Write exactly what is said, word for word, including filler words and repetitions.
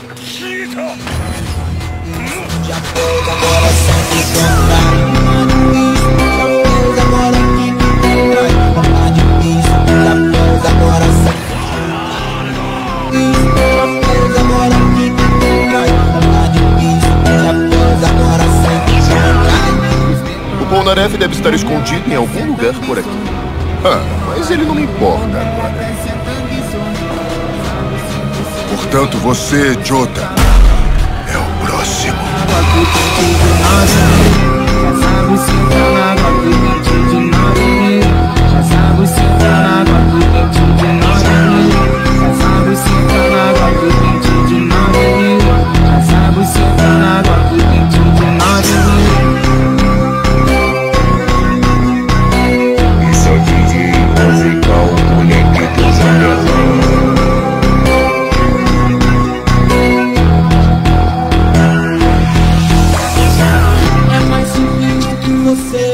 Já fez, agora sente tocar. Já fez, agora fica atrás. Tá difícil. Já fez, agora sente já fez, agora fica atrás. Tá difícil. Já fez, agora sente tocar. O Polnareff deve estar escondido em algum lugar por aqui. Ah, mas ele não me importa agora. Portanto, você, Jota, é o próximo. Você